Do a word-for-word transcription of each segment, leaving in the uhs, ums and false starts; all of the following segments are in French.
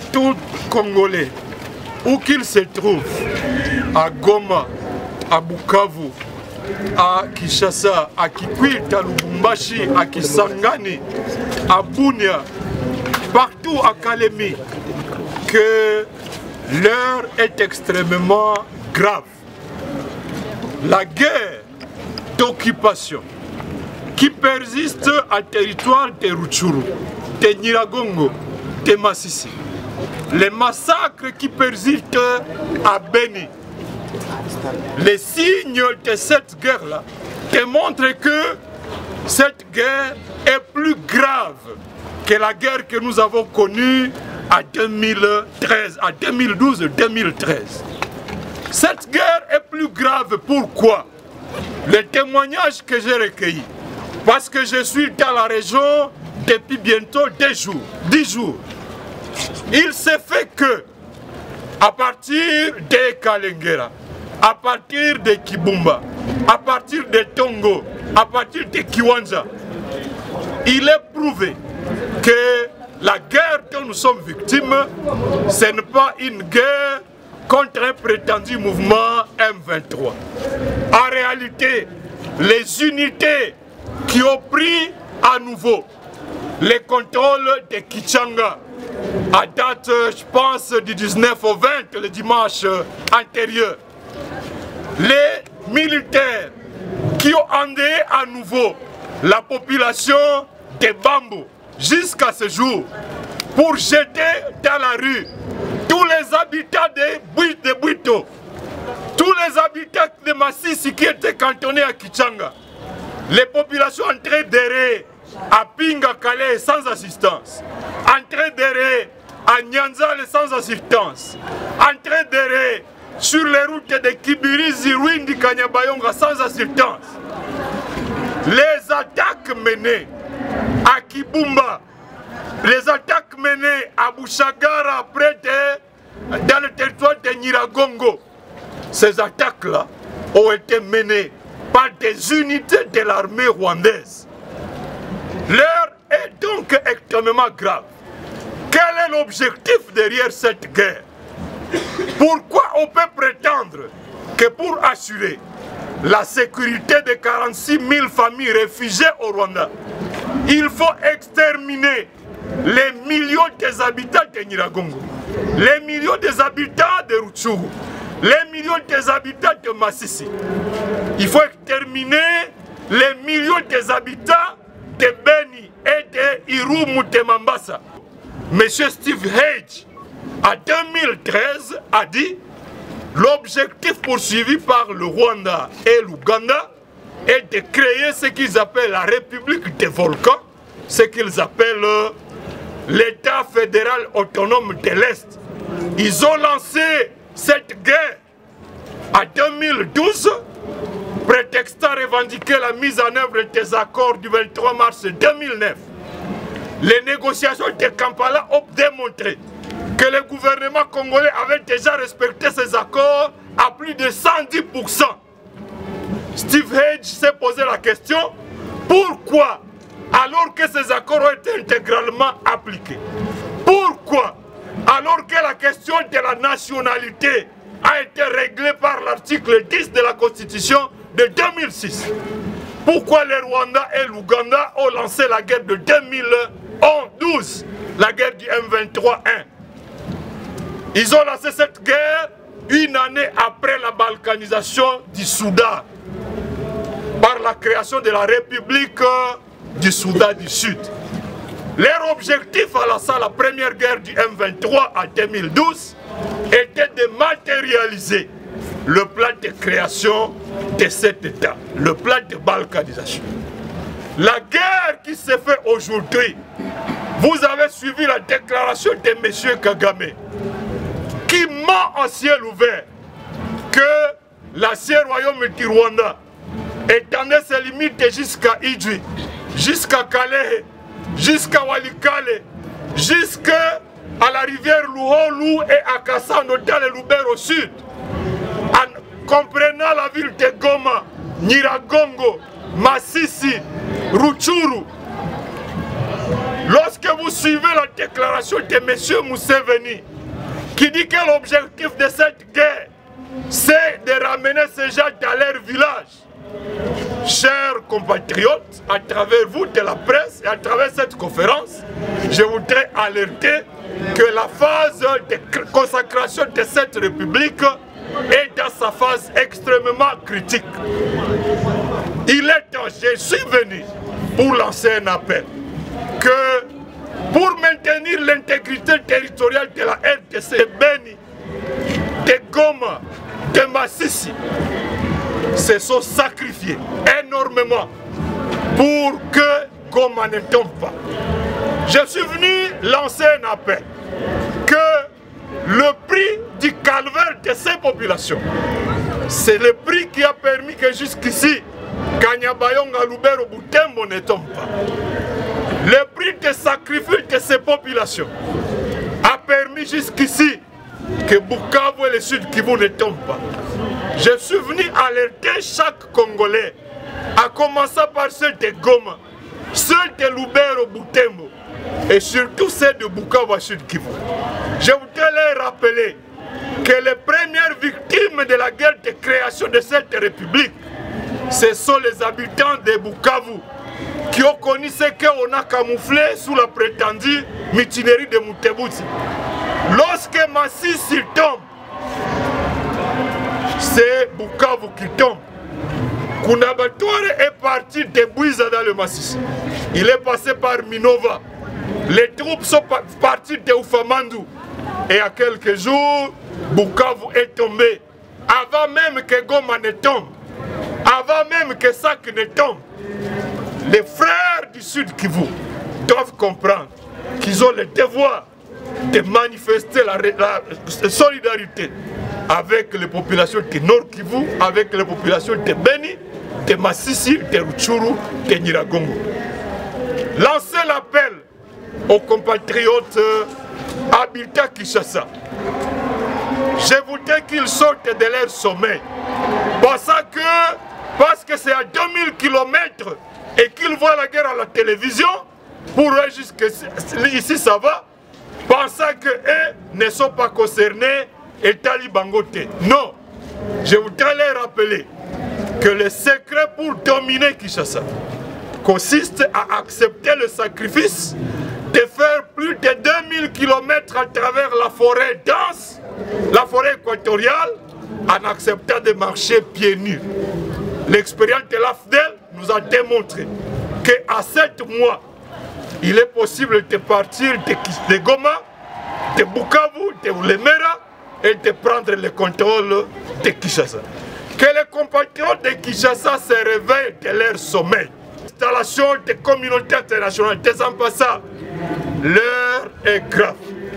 tout Congolais, où qu'il se trouve, à Goma, à Bukavu, à Kinshasa, à Kikwit, à Lubumbashi, à Kisangani, à Bunia, partout à Kalemi, que l'heure est extrêmement grave. La guerre d'occupation qui persiste à territoire de Rutshuru, de Nyiragongo, de Masisi, les massacres qui persistent à Beni, les signes de cette guerre-là démontrent que cette guerre est plus grave que la guerre que nous avons connue à deux mille treize, à deux mille douze deux mille treize. Cette guerre est plus grave, pourquoi? Les témoignages que j'ai recueillis, parce que je suis dans la région depuis bientôt deux jours, dix jours. Il s'est fait que, à partir de Kalengera, à partir de Kibumba, à partir de Tongo, à partir de Kiwanja, il est prouvé que la guerre dont nous sommes victimes, ce n'est pas une guerre contre un prétendu mouvement M vingt-trois. En réalité, les unités qui ont pris à nouveau les contrôles de Kichanga, à date, je pense, du dix-neuf au vingt, le dimanche antérieur, les militaires qui ont endeuillé à nouveau la population de Bambo jusqu'à ce jour pour jeter dans la rue tous les habitants de Buito, tous les habitants de Masisi qui étaient cantonnés à Kichanga, les populations en train d'errer à Pinga Calais sans assistance, en train d'errer à Nyanzale sans assistance, en train d'errer sur les routes de Kibirizi, Rwindi, Kanyabayonga sans assistance. Les attaques menées à Kibumba, les attaques menées à Bouchagara, près de, dans le territoire de Nyiragongo, ces attaques-là ont été menées par des unités de l'armée rwandaise. L'heure est donc extrêmement grave. Quel est l'objectif derrière cette guerre? Pourquoi on peut prétendre que pour assurer la sécurité de quarante-six mille familles réfugiées au Rwanda, il faut exterminer les millions des habitants de Nyiragongo, les millions des habitants de Rutshuru, les millions des habitants de Masisi. Il faut exterminer les millions des habitants de Beni et de Irumu de Mambasa. Monsieur Steve Hage, en deux mille treize, a dit l'objectif poursuivi par le Rwanda et l'Ouganda est de créer ce qu'ils appellent la République des volcans, ce qu'ils appellent l'État fédéral autonome de l'Est. Ils ont lancé cette guerre en deux mille douze, prétextant revendiquer la mise en œuvre des accords du vingt-trois mars deux mille neuf. Les négociations de Kampala ont démontré que le gouvernement congolais avait déjà respecté ces accords à plus de cent dix pour cent. Steve Hage s'est posé la question, pourquoi, alors que ces accords ont été intégralement appliqués, pourquoi, alors que la question de la nationalité a été réglée par l'article dix de la Constitution de deux mille six, pourquoi le Rwanda et l'Ouganda ont lancé la guerre de deux mille douze, la guerre du M vingt-trois un? Ils ont lancé cette guerre une année après la balkanisation du Soudan, par la création de la République du Soudan du Sud. Leur objectif à la, la première guerre du M vingt-trois en deux mille douze était de matérialiser le plan de création de cet État, le plan de balkanisation. La guerre qui s'est faite aujourd'hui, vous avez suivi la déclaration de M. Kagame, qui ment en ciel ouvert que l'ancien royaume du Rwanda étendait ses limites jusqu'à Idjwi, jusqu'à Calais, jusqu'à Walikale, jusqu'à la rivière Luholu et à Kassando dans le Lubero au sud, en comprenant la ville de Goma, Nyiragongo, Masisi, Rutshuru. Lorsque vous suivez la déclaration de M. Museveni, qui dit que l'objectif de cette guerre, c'est de ramener ces gens dans leur village, chers compatriotes, à travers vous de la presse et à travers cette conférence, je voudrais alerter que la phase de consacration de cette république est dans sa phase extrêmement critique. Il est temps, je suis venu pour lancer un appel que pour maintenir l'intégrité territoriale de la R D C de Beni, de Goma, de Massissi, se sont sacrifiés énormément pour que Goma ne tombe pas. Je suis venu lancer un appel que le prix du calvaire de ces populations, c'est le prix qui a permis que jusqu'ici, Kanyabayonga, Lubero, Butembo ne tombe pas. Le prix de sacrifice de ces populations a permis jusqu'ici que Bukavu et le Sud Kivu ne tombent pas. Je suis venu alerter chaque Congolais, à commencer par ceux de Goma, ceux de Lubero, Butembo, et surtout ceux de Bukavu et Sud Kivu. Je voudrais leur rappeler que les premières victimes de la guerre de création de cette république, ce sont les habitants de Bukavu, qui ont connu ce qu'on a camouflé sous la prétendue mutinerie de Mutebutsi. Lorsque Massissi tombe, c'est Bukavu qui tombe. Kunabatouare est parti de Bouiza dans le Massissi. Il est passé par Minova. Les troupes sont parties de Ufamandu. Et à quelques jours, Bukavu est tombé. Avant même que Goma ne tombe, avant même que Sak ne tombe, les frères du Sud Kivu doivent comprendre qu'ils ont le devoir de manifester la, la solidarité avec les populations de Nord Kivu, avec les populations de Beni, de Massissi, de Rutshuru, de Nyiragongo. Lancez l'appel aux compatriotes habitant Kinshasa. Je voudrais qu'ils sortent de leur sommeil. Parce que parce que c'est à deux mille kilomètres et qu'ils voient la guerre à la télévision, pour eux jusqu'ici ça va, pensant qu'eux ne sont pas concernés et talibangotés. Non, je voudrais leur rappeler que le secret pour dominer Kinshasa consiste à accepter le sacrifice de faire plus de deux mille kilomètres à travers la forêt dense, la forêt équatoriale, en acceptant de marcher pieds nus. L'expérience de l'A F D E L nous a démontré qu'à sept mois, il est possible de partir de, de Goma, de Bukavu, de Lemera et de prendre le contrôle de Kinshasa. Que les compatriotes de Kinshasa se réveillent de leur sommeil. L'installation des communautés internationales, des ambassades, l'heure est grave.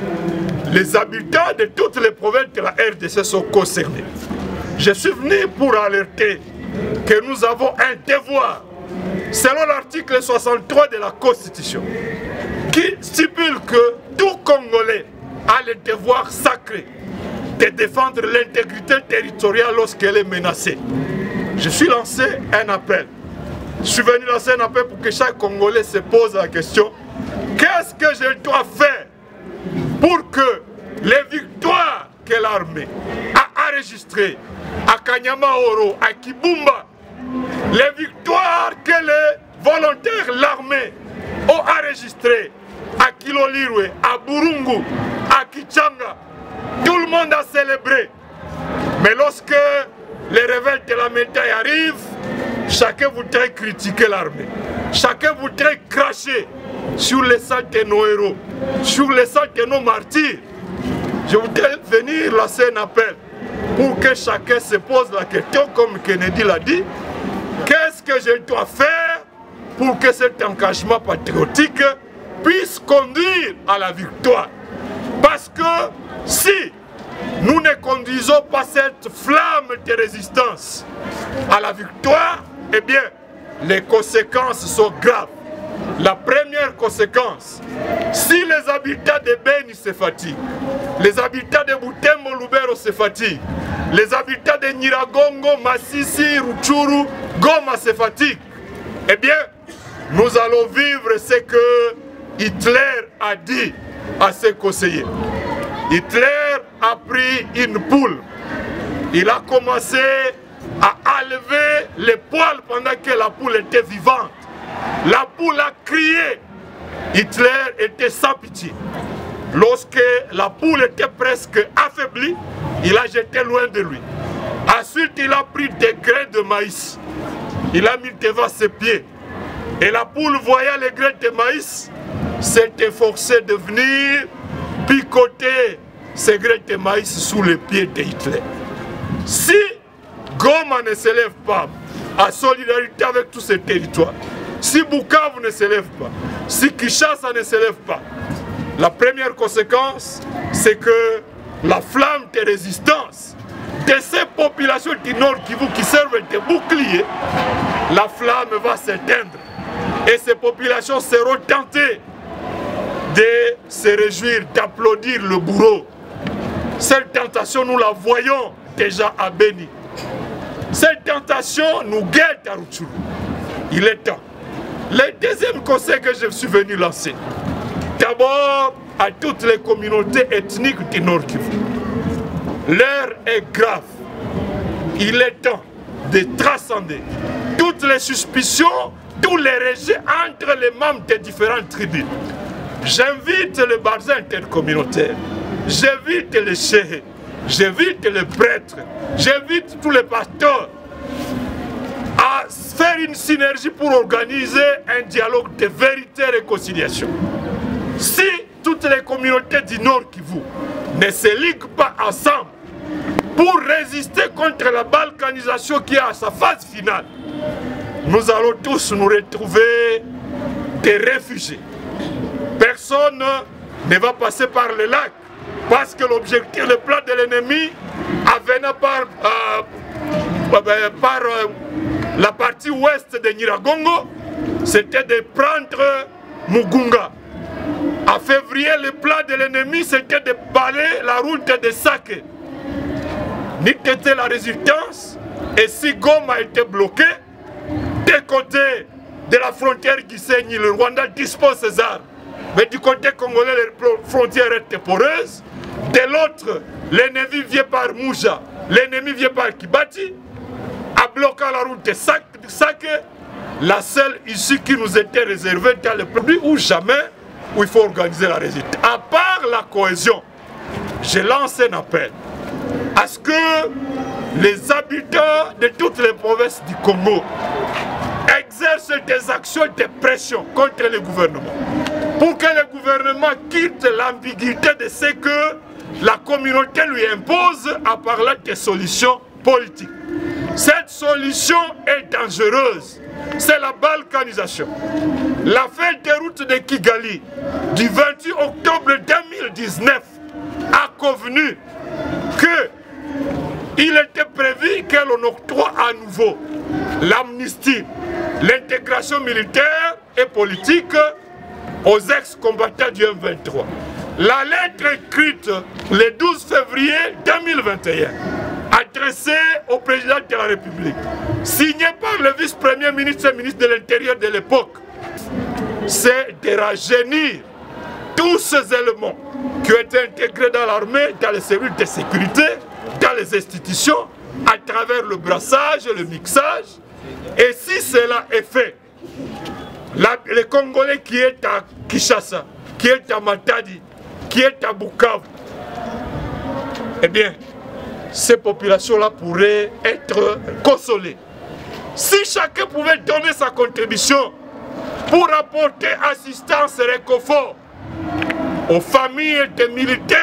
Les habitants de toutes les provinces de la R D C sont concernés. Je suis venu pour alerter que nous avons un devoir, selon l'article soixante-trois de la Constitution, qui stipule que tout Congolais a le devoir sacré de défendre l'intégrité territoriale lorsqu'elle est menacée. Je suis lancé un appel. Je suis venu lancer un appel pour que chaque Congolais se pose la question: qu'est-ce que je dois faire pour que les victoires que l'armée a enregistrées à Kanyama-Oro, à Kibumba, les victoires que les volontaires de l'armée ont enregistrées à Kilolirwe, à Burungu, à Kichanga, tout le monde a célébré. Mais lorsque les réveils de la médaille arrivent, chacun voudrait critiquer l'armée. Chacun voudrait cracher sur les sangs de nos héros, sur les sangs de nos martyrs. Je voudrais venir lancer un appel pour que chacun se pose la question, comme Kennedy l'a dit: qu'est-ce que je dois faire pour que cet engagement patriotique puisse conduire à la victoire? Parce que si nous ne conduisons pas cette flamme de résistance à la victoire, eh bien, les conséquences sont graves. La première conséquence, si les habitants de Beni se fatiguent, les habitants de Butembo, Lubero se fatiguent, les habitants de Nyiragongo, Massissi, Rutshuru, Goma se fatiguent, eh bien, nous allons vivre ce que Hitler a dit à ses conseillers. Hitler a pris une poule. Il a commencé à enlever les poils pendant que la poule était vivante. La poule a crié. Hitler était sans pitié. Lorsque la poule était presque affaiblie, il a jeté loin de lui. Ensuite, il a pris des grains de maïs. Il a mis devant ses pieds. Et la poule, voyant les grains de maïs, s'est efforcée de venir picoter ces grains de maïs sous les pieds de Hitler. Si Goma ne s'élève pas en solidarité avec tous ces territoires, si Bukavu ne s'élève pas, si Kinshasa ne s'élève pas, la première conséquence, c'est que la flamme de résistance de ces populations du Nord Kivu qui servent de bouclier, la flamme va s'éteindre. Et ces populations seront tentées de se réjouir, d'applaudir le bourreau. Cette tentation, nous la voyons déjà à Beni. Cette tentation nous guette à Rutshuru. Il est temps. Le deuxième conseil que je suis venu lancer, d'abord à toutes les communautés ethniques du Nord Kivu. L'heure est grave. Il est temps de transcender toutes les suspicions, tous les rejets entre les membres des différentes tribus. J'invite le bazar intercommunautaire, j'invite les chefs, j'invite les prêtres, j'invite tous les pasteurs à faire une synergie pour organiser un dialogue de vérité et réconciliation. Si toutes les communautés du Nord Kivu ne se liguent pas ensemble pour résister contre la balkanisation qui est à sa phase finale, nous allons tous nous retrouver des réfugiés. Personne ne va passer par le lac parce que l'objectif, le plan de l'ennemi, venant par, euh, par euh, la partie ouest de Nyiragongo, c'était de prendre Mugunga. En février, le plan de l'ennemi, c'était de balayer la route de Sake. Ni qu'était la résistance, et si Goma était bloqué, des côtés de la frontière Gisenyi, le Rwanda dispose ses armes. Mais du côté congolais, les frontières étaient poreuses. De l'autre, l'ennemi vient par Mouja, l'ennemi vient par Kibati, en bloquant la route de Sake, la seule issue qui nous était réservée dans le produit ou jamais, où il faut organiser la résistance. À part la cohésion, je lance un appel à ce que les habitants de toutes les provinces du Congo exercent des actions de pression contre le gouvernement, pour que le gouvernement quitte l'ambiguïté de ce que la communauté lui impose en parlant de solutions politiques. Cette solution est dangereuse, c'est la balkanisation. La feuille de route de Kigali du vingt-huit octobre deux mille dix-neuf a convenu qu'il était prévu que l'on octroie à nouveau l'amnistie, l'intégration militaire et politique aux ex-combattants du M vingt-trois. La lettre écrite le douze février deux mille vingt et un, adressée au président de la République, signée par le vice-premier ministre et ministre de l'Intérieur de l'époque, c'est de rajeunir tous ces éléments qui ont été intégrés dans l'armée, dans les cellules de sécurité, dans les institutions, à travers le brassage et le mixage. Et si cela est fait, la, les Congolais qui est à Kinshasa, qui est à Matadi, qui est à Bukavu, eh bien, ces populations-là pourraient être consolées. Si chacun pouvait donner sa contribution pour apporter assistance et réconfort aux familles des militaires,